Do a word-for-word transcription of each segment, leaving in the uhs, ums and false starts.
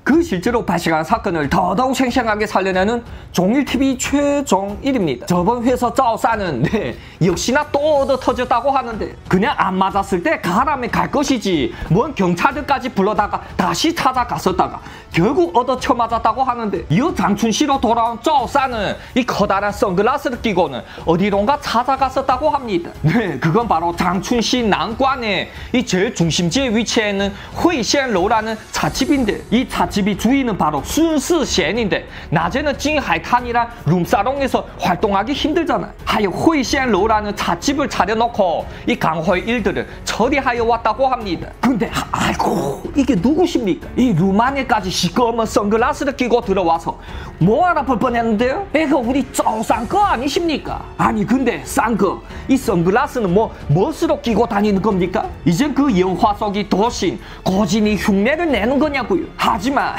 그 실제로 발생한 사건을 더더욱 생생하게 살려내는 종일티비 최종일입니다. 저번 회사 짜오싸는 네, 역시나 또 얻어 터졌다고 하는데 그냥 안 맞았을 때 가라면 갈 것이지 뭔 경찰들까지 불러다가 다시 찾아갔었다가 결국 얻어 쳐맞았다고 하는데 이 장춘시로 돌아온 짜오싸는 이 커다란 선글라스를 끼고는 어디론가 찾아갔었다고 합니다. 네, 그건 바로 장춘시 난관의 이 제일 중심지에 위치해 있는 회시엔로라는 찻집인데 이 찻집이 주인은 바로 순스贤인데 낮에는 찡하이탄이란 룸사롱에서 활동하기 힘들잖아. 하여 회시엔로라는 찻집을 차려놓고 이 강호의 일들을 처리하여 왔다고 합니다. 근데 아, 아이고 이게 누구십니까? 이 룸 안에까지 시꺼먼 선글라스를 끼고 들어와서 뭐 알아볼 뻔했는데요? 이거 우리 쪼싼거 아니십니까? 아니 근데 싼거 이 선글라스는 뭐 멋으로 끼고 다니는 겁니까? 이젠 그 영화 속이 도신 고진이 흉내를 내는 거냐고요. 하지만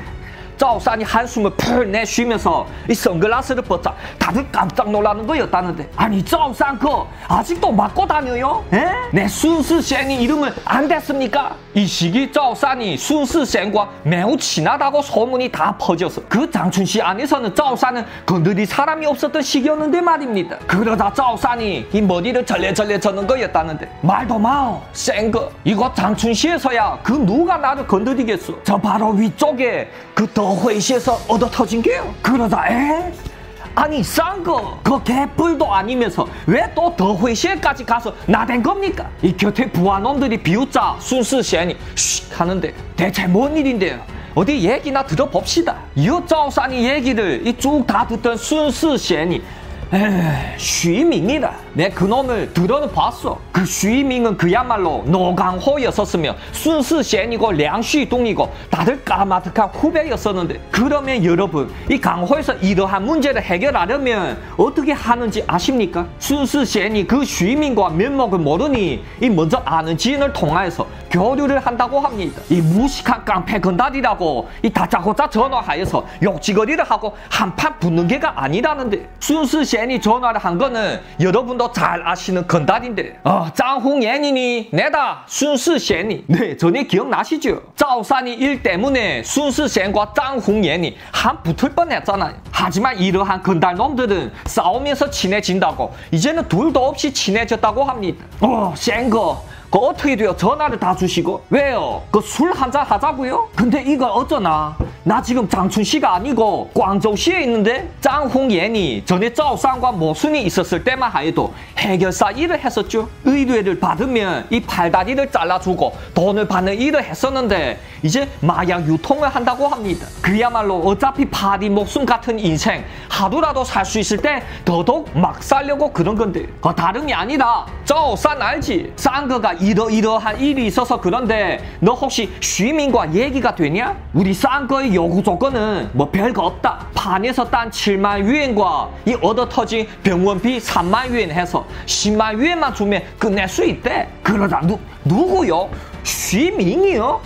짜오싸니 한숨을 풀 내쉬면서 이 선글라스를 벗자 다들 깜짝 놀라는 거였다는데 아니 짜오싸 거 아직도 맞고 다녀요? 에? 내 순스贤이 이름을 안 댔습니까? 이 시기 짜오싸니 순스贤과 매우 친하다고 소문이 다 퍼져서 그 장춘시 안에서는 짜오싸는 건드릴 사람이 없었던 시기였는데 말입니다. 그러다 짜오싸니 이 머리를 절레절레 저는 거였다는데 말도 마오 센거 이거 장춘시에서야 그 누가 나를 건드리겠어. 저 바로 위쪽에 그 더 회시에서 얻어 터진 게요. 그러다 에? 아니 싼 거 그 개뿔도 아니면서 왜 또 더 회시에까지 가서 나댄 겁니까? 이 곁에 부하놈들이 비웃자 순스贤이 쉿 하는데 대체 뭔 일인데요? 어디 얘기나 들어봅시다. 이 짜오싸니 얘기를 이 쭉 다 듣던 순스贤이 에이, 쉬밍이라. 내 그놈을 들어는 봤어. 그 쉬밍은 그야말로 노강호였었으며 순스贤이고 량쉬동이고 다들 까마득한 후배였었는데 그러면 여러분 이 강호에서 이러한 문제를 해결하려면 어떻게 하는지 아십니까? 순스贤이 그 쉬밍과 면목을 모르니 이 먼저 아는 지인을 통하여서 교류를 한다고 합니다. 이 무식한 깡패 건달이라고 이 다짜고짜 전화하여서 욕지거리를 하고 한판 붙는 게가 아니라는데 순스贤 이 전화를 한 거는 여러분도 잘 아시는 건달인데 어, 짱홍옌이니 내다 순스贤이 네 전에 기억나시죠? 짜오싸니 일 때문에 순스贤과 짱홍옌이 한 붙을 뻔했잖아요. 하지만 이러한 건달놈들은 싸우면서 친해진다고 이제는 둘도 없이 친해졌다고 합니다. 어 센거 그 어떻게 돼요? 전화를 다 주시고 왜요? 그 술 한잔 하자고요? 근데 이거 어쩌나 나 지금 장춘시가 아니고 광저우시에 있는데 짱홍옌이 전에 짜오쌍과 모순이 있었을 때만 하여도 해결사 일을 했었죠. 의뢰를 받으면 이 팔다리를 잘라주고 돈을 받는 일을 했었는데 이제 마약 유통을 한다고 합니다. 그야말로 어차피 파리 목숨 같은 인생 하루라도 살 수 있을 때 더더욱 막 살려고 그런 건데 그 다름이 아니라 짜오쌍 알지? 쌍거가 이러이러한 일이 있어서 그런데 너 혹시 쉬민과 얘기가 되냐? 우리 쌍거의 요구 조건은 뭐 별거 없다. 판에서 딴 칠만 위엔과 이 얻어 터진 병원비 삼만 위엔 해서 십만 위엔만 주면 끝낼 수 있대. 그러다 누, 누구요? 쉬민이요?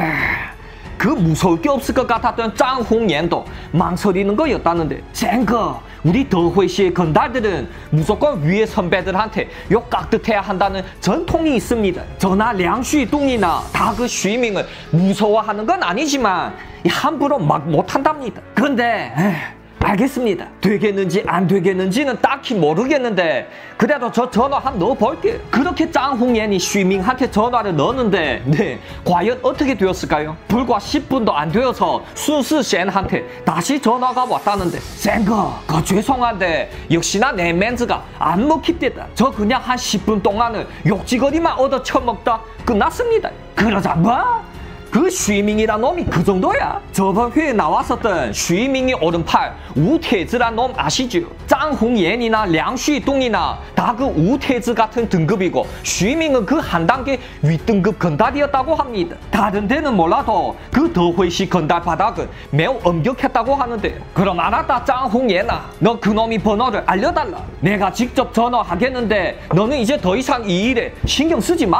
그 무서울 게 없을 것 같았던 짱홍옌도 망설이는 거였다는데 쟁거 우리 더회시의 건달들은 무조건 위에 선배들한테 욕 깍듯해야 한다는 전통이 있습니다. 저나 량쉬동이나 다 그 쉬밍을 무서워하는 건 아니지만 함부로 막 못한답니다. 근데 에이, 알겠습니다. 되겠는지 안 되겠는지는 딱히 모르겠는데 그래도 저 전화 한번 넣어볼게요. 그렇게 짱홍옌이 쉬밍한테 전화를 넣었는데 네 과연 어떻게 되었을까요? 불과 십 분도 안 되어서 순스贤한테 다시 전화가 왔다는데 센거 그 죄송한데 역시나 내 멘즈가 안 먹힙니다. 저 그냥 한 십 분 동안은 욕지거리만 얻어 처먹다 끝났습니다. 그러자 뭐? 그 쉬밍이란 놈이 그 정도야? 저번 회에 나왔었던 쉬밍이 오른팔 우태즈란 놈 아시죠? 짱홍옌이나 량쉬동이나 다 그 우태즈 같은 등급이고 쉬밍은 그 한 단계 윗등급 건달이었다고 합니다. 다른 데는 몰라도 그 더회시 건달 바닥은 매우 엄격했다고 하는데 그럼 알았다 짱홍옌아 너 그놈이 번호를 알려달라. 내가 직접 전화하겠는데 너는 이제 더 이상 이 일에 신경 쓰지 마라.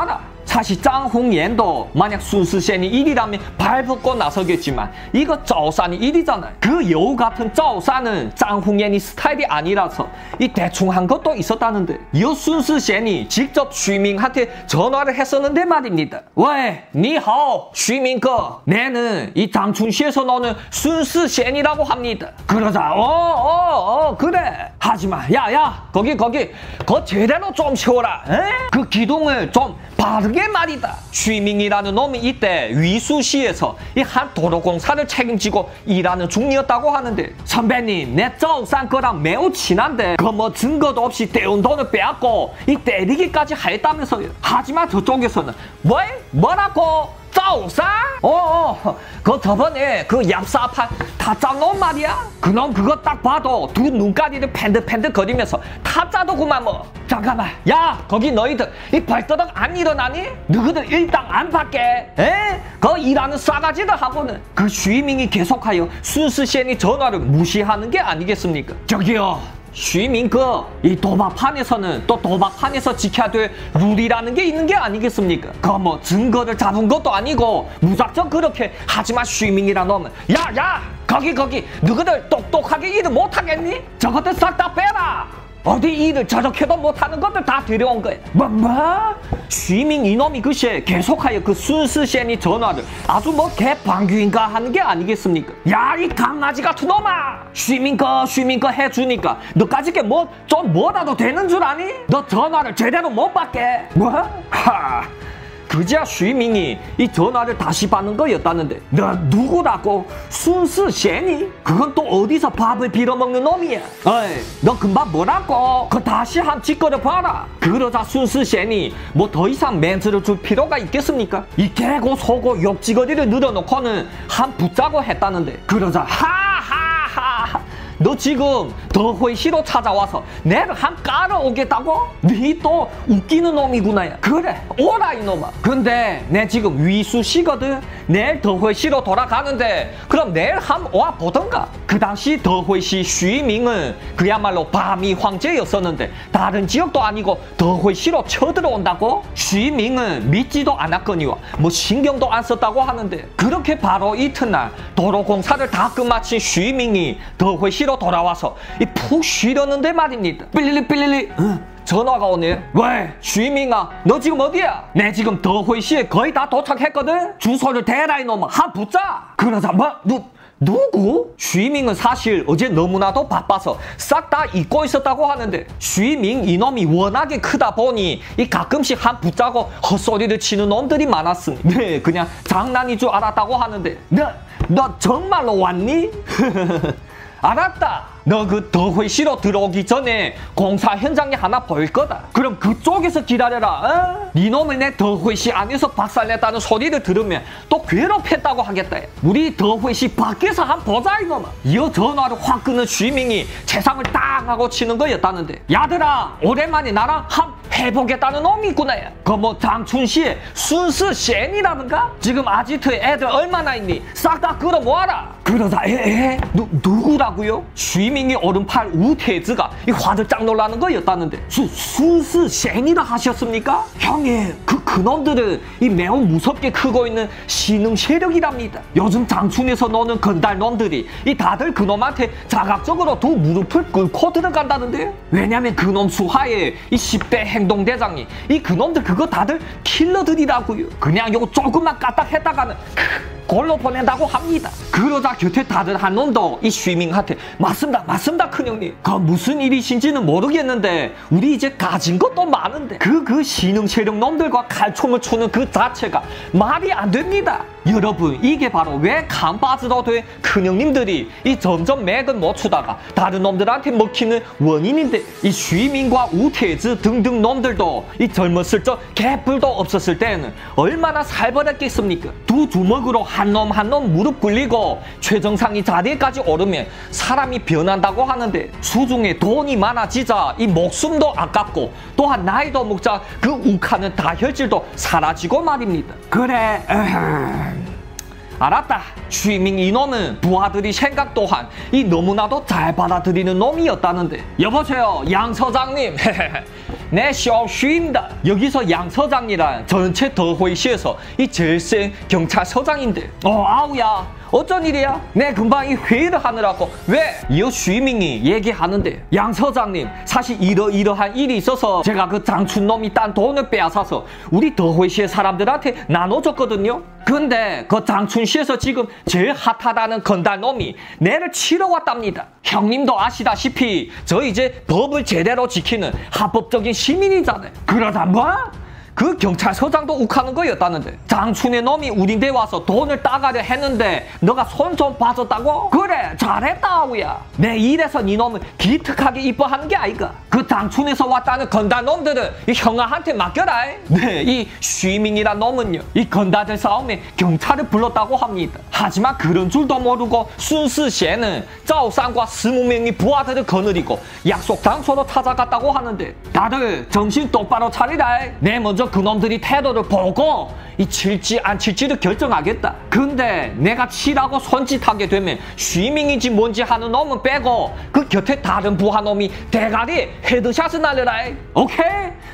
사실 짱홍옌도 만약 순스센이 일이라면 발벗고 나서겠지만 이거 짜오산이 일이잖아요. 그 여우 같은 짜오산은 짱홍옌이 스타일이 아니라서 이 대충 한 것도 있었다는데 여 순스센이 직접 슈밍한테 전화를 했었는데 말입니다. 왜? 니하오 슈밍거, 내는 이 장춘시에서 노는 순스센이라고 합니다. 그러자 어어어 어, 어, 그래. 하지마 야야 거기 거기 거 제대로 좀 세워라. 에? 그 기둥을 좀 바르게 말이다. 슈밍이라는 놈이 이때 위수시에서 이 한 도로공사를 책임지고 일하는 중이었다고 하는데, 선배님 내 짜오산 거랑 매우 친한데 그 뭐 증거도 없이 떼운 돈을 빼앗고 이 때리기까지 했다면서요. 하지만 저쪽에서는 뭐? 뭐라고? 짜오산? 어어 그 저번에 그 얍사판 타짜놈 말이야. 그놈 그거 딱 봐도 두 눈가리를 팬득팬득 거리면서 타짜도구만 뭐. 잠깐만 야 거기 너희들 이 발더덕 안 일어나니? 너희들 일당 안 받게? 에? 그 일하는 싸가지들 하고는 그 슈밍이 계속하여 순스센이 전화를 무시하는 게 아니겠습니까? 저기요 슈밍거, 이 도박판에서는 또 도박판에서 지켜야 될 룰이라는 게 있는 게 아니겠습니까? 그 뭐 증거를 잡은 것도 아니고 무작정 그렇게 하지만 슈밍이란 놈은 야야 거기 거기 너희들 똑똑하게 일을 못하겠니? 저것들 싹 다 빼라. 어디 일을 저렇게도 못하는 것들 다 데려온 거야. 뭐 뭐? 슈밍 이놈이 글쎄 계속하여 그 순스센이 전화를 아주 뭐 개방귀인가 하는 게 아니겠습니까? 야 이 강아지 같은 놈아, 슈밍거 슈밍거 해주니까 너까지 게 뭐 좀 뭐라도 되는 줄 아니? 너 전화를 제대로 못 받게. 뭐? 하. 그제야 슈밍이 이 전화를 다시 받는 거였다는데 너 누구라고? 순스센이? 그건 또 어디서 밥을 빌어먹는 놈이야? 어이 너 금방 뭐라고? 그 다시 한 짓거려 봐라. 그러자 순스센이 뭐 더 이상 멘트를 줄 필요가 있겠습니까? 이 개고 소고 욕지거리를 늘어놓고는 한 붙자고 했다는데, 그러자 하하하 너 지금 더 회시로 찾아와서 내를 한 깔아오겠다고? 니 또 웃기는 놈이구나. 그래 오라 이놈아. 근데 내 지금 위수시거든. 내일 더 회시로 돌아가는데 그럼 내일 한 와 보던가. 그 당시 더 회시 슈밍은 그야말로 밤이 황제였었는데 다른 지역도 아니고 더 회시로 쳐들어온다고? 슈밍은 믿지도 않았거니와 뭐 신경도 안 썼다고 하는데, 그렇게 바로 이튿날 도로공사를 다 끝마친 슈밍이 더 회시로 돌아와서 이 푹 쉬려는데 말입니다. 삐리리 삐리리 응, 전화가 오네. 왜? 슈밍아 너 지금 어디야? 내 지금 더 회시에 거의 다 도착했거든. 주소를 대라 이놈아. 한 붙자. 그러자 뭐? 누, 누구? 슈밍은 사실 어제 너무나도 바빠서 싹 다 잊고 있었다고 하는데, 슈밍 이놈이 워낙에 크다 보니 이 가끔씩 한 붙자고 헛소리를 치는 놈들이 많았으니 네 그냥 장난인 줄 알았다고 하는데, 너, 너 정말로 왔니? 알았다. 너 그 더 회시로 들어오기 전에 공사 현장에 하나 보일 거다. 그럼 그쪽에서 기다려라. 어? 니놈을 내 더 회시 안에서 박살냈다는 소리를 들으면 또 괴롭혔다고 하겠다. 우리 더 회시 밖에서 한 보자 이놈아. 이어 전화를 확 끄는 슈밍이 재상을 딱 하고 치는 거였다는데, 야들아 오랜만에 나랑 한 해보겠다는 놈이 있구나. 그 뭐 장춘시에 순스센이라든가? 지금 아지트에 애들 얼마나 있니? 싹 다 끌어모아라. 그러다 에? 에? 누, 누구라고요? 슈밍이 오른팔 우태즈가 이 화들짝 놀라는 거였다는데, 수, 순스센이라 하셨습니까? 형님 그 그놈들은 이 매우 무섭게 크고 있는 신흥 세력이랍니다. 요즘 장춘에서 노는 건달 놈들이 이 다들 그놈한테 자각적으로 두 무릎을 꿇고 들어간다는데, 왜냐면 그놈 수하에 이 십 대 행동대장이 이 그놈들 그거 다들 킬러들이라고요. 그냥 요거 조금만 까딱했다가는 골로 보낸다고 합니다. 그러자 곁에 다들 한 놈도 이 슈밍한테 맞습니다 맞습니다 큰형님, 그 무슨 일이신지는 모르겠는데 우리 이제 가진 것도 많은데 그 그 신흥 세력 놈들과 칼춤을 추는 그 자체가 말이 안 됩니다. 여러분 이게 바로 왜 간 빠지도 돼 큰형님들이 이 점점 맥은 못 추다가 다른 놈들한테 먹히는 원인인데, 이 슈밍과 우태즈 등등 놈들도 이 젊었을 적 개뿔도 없었을 때는 얼마나 살벌했겠습니까? 두 주먹으로 한 놈 한 놈 무릎 꿇리고 최정상이 자리까지 오르면 사람이 변한다고 하는데, 수중에 돈이 많아지자 이 목숨도 아깝고 또한 나이도 먹자 그 욱하는 다혈질도 사라지고 말입니다. 그래 에헴. 알았다. 슈밍 이놈은 부하들이 생각 또한 이 너무나도 잘 받아들이는 놈이었다는데, 여보세요 양 서장님 내 셔쉬입니다. 여기서 양 서장이란 전체 더회시에서 이 제일 센 경찰서장인데. 어, 아우야. 어쩐 일이야? 내 금방 이 회의를 하느라고. 왜? 이어 쉬밍이 얘기하는데, 양 서장님, 사실 이러이러한 일이 있어서 제가 그 장춘놈이 딴 돈을 빼앗아서 우리 더회시의 사람들한테 나눠줬거든요. 근데 그 장춘시에서 지금 제일 핫하다는 건달놈이 내를 치러 왔답니다. 형님도 아시다시피 저 이제 법을 제대로 지키는 합법적인 시민이잖아요. 그러다 뭐? 그 경찰서장도 욱하는 거였다는데, 장춘의 놈이 우린데 와서 돈을 따가려 했는데 너가 손 좀 봐줬다고? 그래, 잘했다 아우야. 내 이래서 네 놈을 기특하게 이뻐하는 게 아이가. 그 장춘에서 왔다는 건달 놈들은 이 형아한테 맡겨라. 네, 이 쉬밍이란 놈은요, 이 건달들 싸움에 경찰을 불렀다고 합니다. 하지만 그런 줄도 모르고 순스시에는 짜오상과 스무 명의 부하들을 거느리고 약속 장소로 찾아갔다고 하는데, 다들 정신 똑바로 차리라. 내 먼저 그놈들이 태도를 보고 이 칠지 안 칠지를 결정하겠다. 근데 내가 치라고 손짓하게 되면 쉬밍인지 뭔지 하는 놈은 빼고 그 곁에 다른 부하놈이 대가리에 헤드샷을 날려라. 오케이?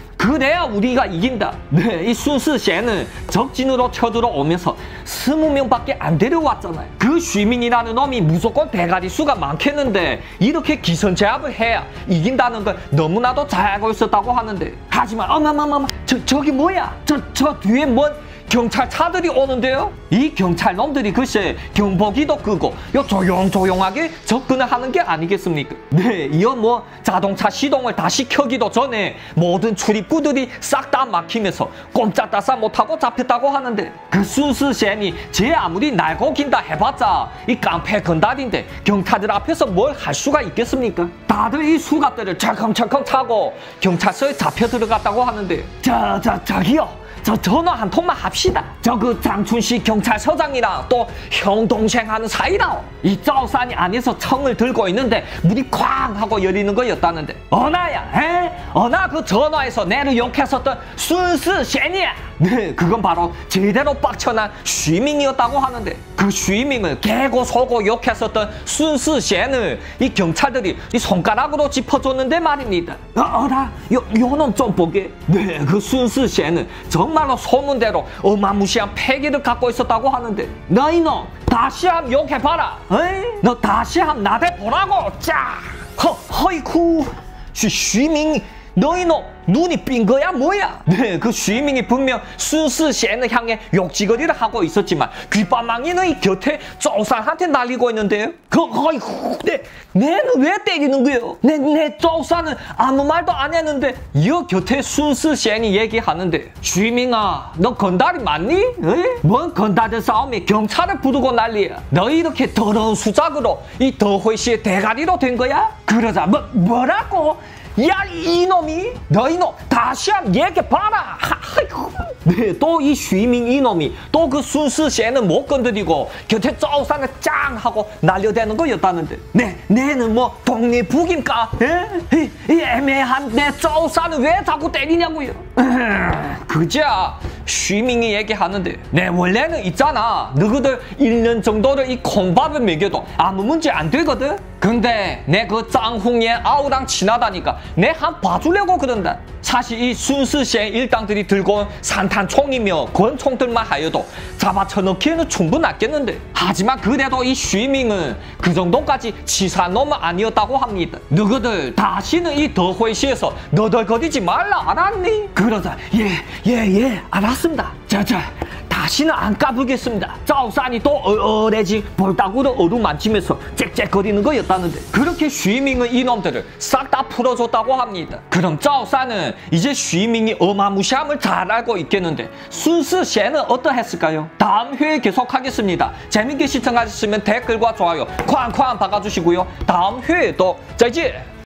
그래야 우리가 이긴다. 네, 이 순스시에는 적진으로 쳐들어오면서 스무 명밖에 안 데려왔잖아요. 그 쉬밍이라는 놈이 무조건 대가리 수가 많겠는데 이렇게 기선제압을 해야 이긴다는 걸 너무나도 잘 알고 있었다고 하는데, 하지만 어마마마마 저, 저기 뭐야? 저, 저 뒤에 뭔 경찰차들이 오는데요? 이 경찰놈들이 글쎄 경보기도 끄고 요 조용조용하게 접근을 하는 게 아니겠습니까? 네, 이어 뭐 자동차 시동을 다시 켜기도 전에 모든 출입구들이 싹 다 막히면서 꼼짝달싹 못하고 잡혔다고 하는데, 그 순스시엔이 제 아무리 날고 긴다 해봤자 이 깡패 건달인데 경찰들 앞에서 뭘 할 수가 있겠습니까? 다들 이 수갑들을 철컹철컹 차고 경찰서에 잡혀 들어갔다고 하는데, 자, 자, 저기요, 저 전화 한 통만 합시다. 저 그 장춘시 경찰서장이랑 또 형 동생 하는 사이라. 이 짜오산이 안에서 청을 들고 있는데 문이 쾅 하고 열리는 거였다는데, 어나야, 에? 어나 그 전화에서 내를 욕했었던 순스시엔이야. 네, 그건 바로 제대로 빡쳐난 쉬밍이었다고 하는데, 그 쉬밍을 개고 소고 욕했었던 순스시엔을 이 경찰들이 이 손가락으로 짚어줬는데 말입니다. 어, 어라, 요, 요놈 좀 보게. 네, 그 순스시엔은 정말로 소문대로 어마무시한 패기를 갖고 있었다고 하는데, 너 이놈 다시 함 욕해봐라. 에이? 너 다시 함 나대보라고. 짜! 허, 허이쿠. 쉬, 쉬밍, 너 이놈 눈이 삔 거야 뭐야? 네, 그 쉬밍이 분명 순스시엔을 향해 욕지거리를 하고 있었지만 귓바망이는 이 곁에 쪼산한테 날리고 있는데요. 그 어이구, 내, 내는 왜 때리는 거요? 내, 내 쪼산은 아무 말도 안 했는데. 이 곁에 순스시엔이 얘기하는데, 쉬밍아, 너 건달이 맞니? 에이? 뭔 건달들 싸움에 경찰을 부르고 난리야. 너 이렇게 더러운 수작으로 이 더회시의 대가리로 된 거야? 그러자 뭐, 뭐라고? 야, 이놈이? 너 이놈 다시 한번 얘기해봐라. 네, 또 이 쉬밍 이놈이 또 그 순스시에는 못 건드리고 곁에 쪼산을 짱 하고 날려대는 거였다는데, 네, 내는 뭐 독립북입니까? 에? 이, 이 애매한 내 쪼산을 왜 자꾸 때리냐고요? 그자 쉬밍이 얘기하는데, 네, 원래는 있잖아, 너희들 일 년 정도를 이 콩밥을 먹여도 아무 문제 안 되거든? 근데 내 그 짱홍의 아우랑 친하다니까 내 한 봐주려고 그런다. 사실 이 순스시엔 일당들이 들고 온 산탄총이며 권총들만 하여도 잡아쳐넣기에는 충분하겠는데, 하지만 그래도 이 쉬밍은 그 정도까지 치사한 놈은 아니었다고 합니다. 너희들 다시는 이 더회시에서 너덜거리지 말라, 알았니? 그러자 예, 예, 예, 알았습니다. 자자, 다시는 안 까불겠습니다. 짜오산이 또 어어래지 볼따구를 어루만지면서 짹짹거리는 거였다는데, 그렇게 쉬밍은 이놈들을 싹 다 풀어줬다고 합니다. 그럼 짜오산은 이제 쉬밍이 어마무시함을 잘 알고 있겠는데 순스시엔은 어떠했을까요? 다음 회에 계속하겠습니다. 재밌게 시청하셨으면 댓글과 좋아요 쾅쾅 박아주시고요. 다음 회에 또 짜이지!